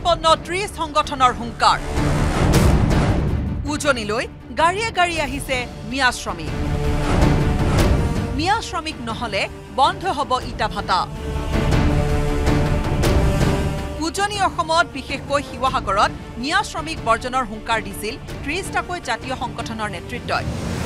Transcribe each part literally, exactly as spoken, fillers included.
প্ৰতিপন্ন ত্ৰিশ সংগঠনৰ হুংকাৰ উজনিলৈ গাড়ীয়ে গাড়ী আহিছে মিয়া শ্ৰমিক মিয়া শ্ৰমিক নহলে বন্ধ হ'ব ইটা ভাটা উজনি অসমত বিশেষকৈ শিৱসাগৰত মিয়া শ্ৰমিক বৰ্জনৰ হুংকাৰ দিছিল ত্ৰিশটাকৈ জাতীয় সংগঠনৰ নেতৃত্বই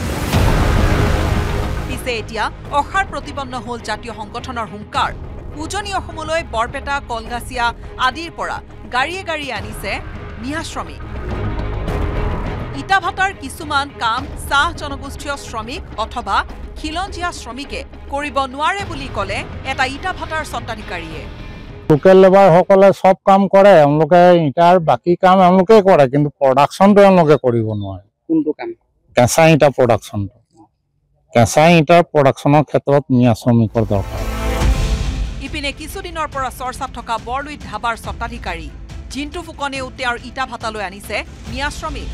পিছে এতিয়া অখাৰ প্ৰতিপন্ন হ'ল জাতীয় সংগঠনৰ হুংকাৰ উজনি অসমলৈ বৰপেটা কলগাছিয়া আদিৰ পৰা গাড়ীয়ে গাড়ী আনিছে মিয়া শ্ৰমিক ইটা ভাটাৰ কিছুমান কাম চাহ জনগোষ্ঠীয় শ্ৰমিক অথবা খিলঞ্জীয়া শ্ৰমিকে কৰিব নোৱাৰে বুলি ক'লে এটা ইটা ভাটাৰ স্বত্বাধিকাৰীয়ে লোকেল লেবাৰ সকলে সব কাম কৰে এওঁলোকে ইটাৰ বাকি কাম এওঁলোকে কৰে কিন্তু প্ৰডাকশ্যনটো এওঁলোকে কৰিব নোৱাৰে কোনটো কাম কেঁচা ইটা প্ৰডাকশ্যনটো কেঁচা ইটাৰ প্ৰডাকশ্যনৰ ক্ষেত্ৰত মিয়া শ্ৰমিকৰ দৰকাৰ ইপিনে কিছুদিনৰ পৰা চৰ্চাত থকা বৰলুইত ধাবাৰ স্বত্বাধিকাৰী জিন্তু ফুকনেও তেওঁৰ ইটা ভাটালৈ আনিছে মিয়া শ্ৰমিক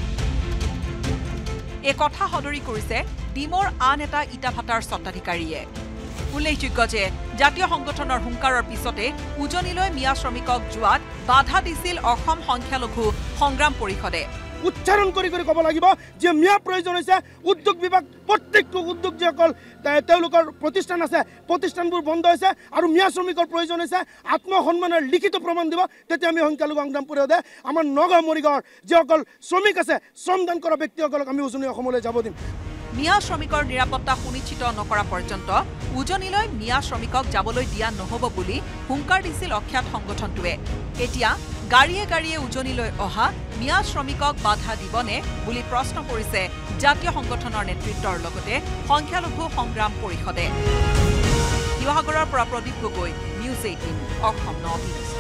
এই কথা সদৰি কৰিছে ডিমৰ আন এটা ইটা ভাটাৰ স্বত্বাধিকাৰীয়ে উল্লেখযোগ্য যে জাতীয় সংগঠনৰ হুংকাৰৰ পিছতে উজনিলৈ মিয়া শ্ৰমিকক যোৱাত বাধা দিছিল অসম সংখ্যালঘু সংগ্ৰাম পৰিষদে উচ্চাৰণ কৰি কৰি ক'ব লাগিব যে মিয়া প্ৰয়োজন হৈছে উদ্যোগ বিভাগ প্ৰত্যেকটো উদ্যোগ যিসকল তেওঁলোকৰ প্ৰতিষ্ঠান আছে প্ৰতিষ্ঠানবোৰ বন্ধ হৈছে আৰু মিয়া শ্ৰমিকৰ প্ৰয়োজন হৈছে আত্মসন্মানৰ লিখিত প্ৰমাণ দিব তেতিয়া আমি সংখ্যালঘু সংগ্ৰাম পৰিষদে আমাৰ নগাঁও মৰিগাঁৱৰ যিসকল শ্ৰমিক আছে শ্ৰমদান কৰা ব্যক্তিসকলক আমি উজনি অসমলৈ যাব দিম মিয়া শ্ৰমিকৰ নিৰাপত্তা সুনিশ্চিত নকৰা পৰ্যন্ত উজনিলৈ মিয়া শ্ৰমিকক যাবলৈ দিয়া নহ'ব বুলি হুংকাৰ দিছিল অখ্যাত সংগঠনটোৱে এতিয়া গাড়ীয়ে গাড়ীয়ে উজনিলৈ অহা মিয়া শ্ৰমিকক বাধা দিবনে বুলি প্ৰশ্ন কৰিছে জাতীয় সংগঠনৰ নেতৃত্বৰ লগতে সংখ্যালঘু সংগ্ৰাম পৰিষদে শিৱসাগৰৰ পৰা Pradip Gogoi news eighteen Assam north east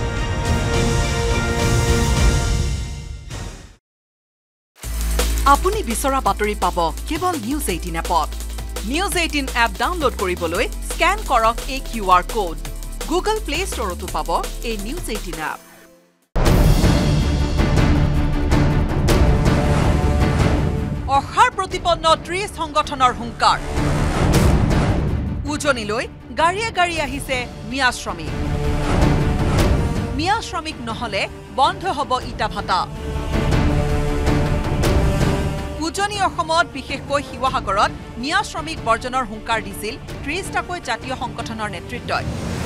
আপুনি বিচৰা বাতৰি পাব কেৱল নিউজ এইটিন এপত নিউজ এইটিন এপ ডাউনলোড কৰিবলৈ স্কেন কৰক এই Q R code Google play ষ্টৰতো পাব এই নিউজ এইটিন এপ অখাৰ প্ৰতিপন্ন ত্ৰিশ সংগঠনৰ হুংকাৰ উজনিলৈ গাড়ীয়ে গাড়ী আহিছে মিয়া শ্ৰমিক মিয়া শ্ৰমিক নহলে বন্ধ হ'ব ইটা ভাটা উজনি অসমত বিশেষকৈ শিৱসাগৰত মিয়া শ্ৰমিক বৰ্জনৰ হুংকাৰ দিছিল ত্ৰিশটাকৈ জাতীয় সংগঠনৰ নেতৃত্বই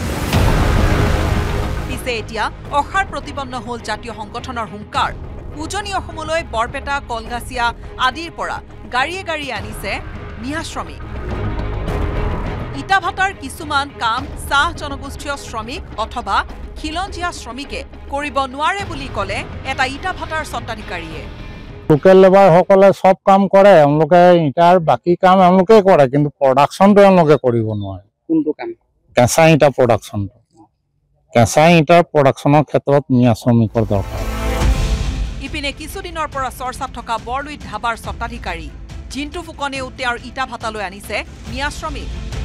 পিছে এতিয়া অখাৰ প্ৰতিপন্ন হ'ল জাতীয় সংগঠনৰ হুংকাৰ উজনি অসমলৈ বৰপেটা কলগাছিয়া আদিৰ পৰা গাড়ীয়ে গাড়ী আনিছে মিয়া শ্ৰমিক ইটা ভাটাৰ কিছুমান কাম চাহ জনগোষ্ঠীয় শ্ৰমিক অথবা খিলঞ্জীয়া শ্ৰমিকে কৰিব নোৱাৰে বুলি ক'লে এটা ইটা ভাটাৰ স্বত্বাধিকাৰীয়ে লোকেল লেবাৰ সকলে সব কাম কৰে এওঁলোকে ইটাৰ বাকি কাম এওঁলোকে কৰে কিন্তু প্ৰডাকশ্যনটো এওঁলোকে কৰিব নোৱাৰে কোনটো কাম কেঁচা ইটা প্ৰডাকশ্যনটো কেঁচা ইটাৰ প্ৰডাকশ্যনৰ ক্ষেত্ৰত মিয়া শ্ৰমিকৰ দৰকাৰ ইপিনে কিছুদিনৰ পৰা চৰ্চাত থকা বৰলুইত ধাবাৰ স্বত্বাধিকাৰী জিন্তু ফুকনেও তেওঁৰ ইটা ভাটালৈ আনিছে মিয়া শ্ৰমিক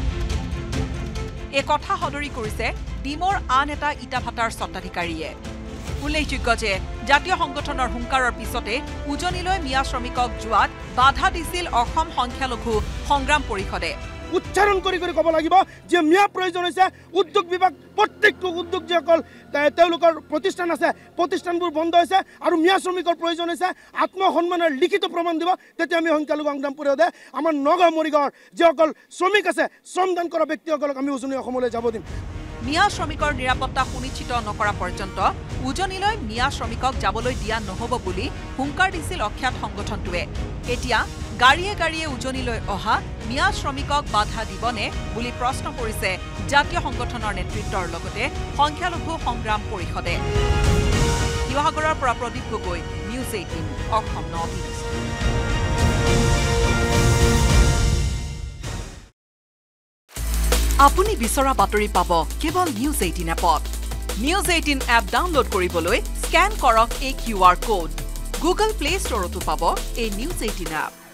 এই কথা সদৰি কৰিছে ডিমৰ আন এটা ইটা ভাটাৰ স্বত্বাধিকাৰীয়ে উল্লেখযোগ্য যে জাতীয় সংগঠনৰ হুংকাৰৰ পিছতে উজনিলৈ মিয়া শ্ৰমিকক যোৱাত বাধা দিছিল অসম সংখ্যালঘু সংগ্ৰাম পৰিষদে উচ্চাৰণ কৰি কৰি ক'ব লাগিব যে মিয়া প্ৰয়োজন হৈছে উদ্যোগ বিভাগ প্ৰত্যেকটো উদ্যোগ যিসকল তেওঁলোকৰ প্ৰতিষ্ঠান আছে প্ৰতিষ্ঠানবোৰ বন্ধ হৈছে আৰু মিয়া শ্ৰমিকৰ প্ৰয়োজন হৈছে আত্মসন্মানৰ লিখিত প্ৰমাণ দিব তেতিয়া আমি সংখ্যালঘু সংগ্ৰাম পৰিষদে আমাৰ নগাঁও মৰিগাঁৱৰ যিসকল শ্ৰমিক আছে শ্ৰমদান কৰা ব্যক্তিসকলক আমি উজনি অসমলৈ যাব দিম মিয়া শ্ৰমিকৰ নিৰাপত্তা সুনিশ্চিত নকৰা পৰ্যন্ত উজনিলৈ মিয়া শ্ৰমিকক যাবলৈ দিয়া নহ'ব বুলি হুংকাৰ দিছিল অখ্যাত সংগঠনটোৱে এতিয়া গাড়ীয়ে গাড়ীয়ে উজনিলৈ অহা মিয়া শ্ৰমিকক বাধা দিবনে বুলি প্ৰশ্ন কৰিছে জাতীয় সংগঠনৰ নেতৃত্বৰ লগতে সংখ্যালঘু সংগ্ৰাম পৰিষদে শিৱসাগৰৰ পৰা Pradip Gogoi news eighteen Assam north east আপুনি বিচৰা বাতৰি পাব কেৱল নিউজ এইটিন এপত নিউজ এইটিন এপ ডাউনলোড কৰিবলৈ স্কেন কৰক এই Q R code Google play ষ্টৰতো পাব এই নিউজ এইটিন এপ